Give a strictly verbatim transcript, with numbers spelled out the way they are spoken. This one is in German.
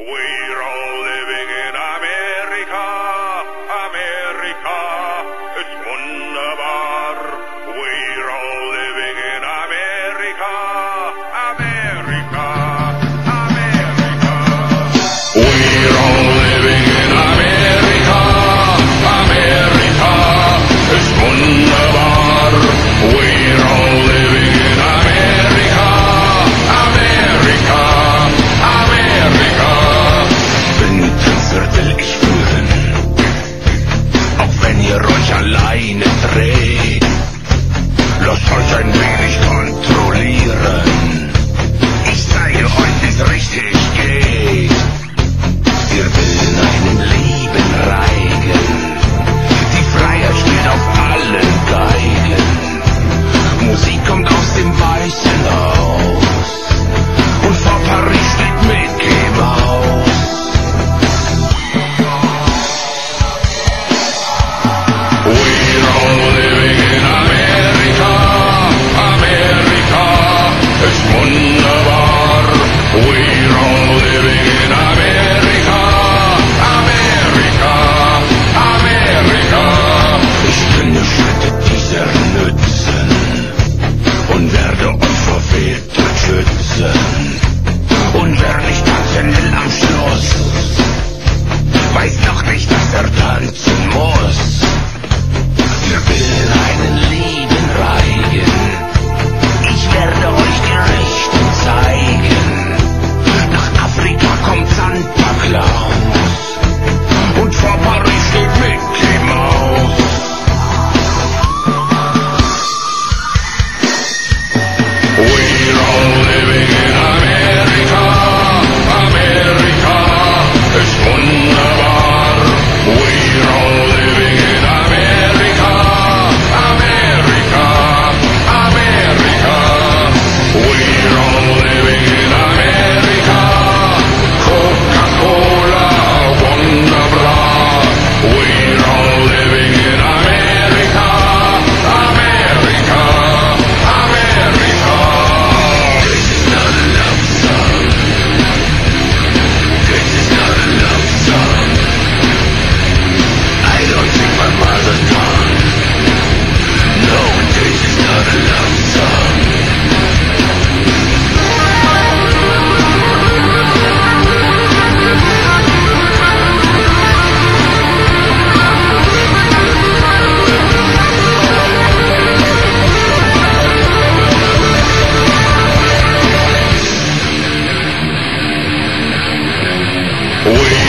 We're all living in America, America ist wunderbar. We're all living in America, America, America. We're all living in America, America ist wunderbar. We're all living in America, America, America. Windtänzer will ich führen, auch wenn ihr euch alleine dreht. Lasst euch ein wenig kontrollieren. Ich zeige euch, wie's richtig geht. Wir willen einem Leben reigen. Die Freiheit steht auf allen Geigen. Musik kommt aus dem Weißen Haus. Und vor Paris steht Mickey Mouse. We're all living in America, America ist wunderbar. We're all living in America, America, America. Ich kenne Schritte dieser Nützen und werde euch vor Wildert schützen. Und wer nicht tanzen will am Schluss, weiß noch nicht, dass er tanzen muss. Wir willen einen Leben reigen. Ich werde euch die Rechten zeigen. Nach Afrika kommt Santa Claus. Und vor Paris steht Mickey Mouse. We're all living in America, America ist wunderbar. We're all living in America, America, America. We're all living in America. Coca-Cola, wunderbar. We're all living in America, America, America. This is not a love song. This is not a love song. I don't think my mother's gone. No, this is not a love song. We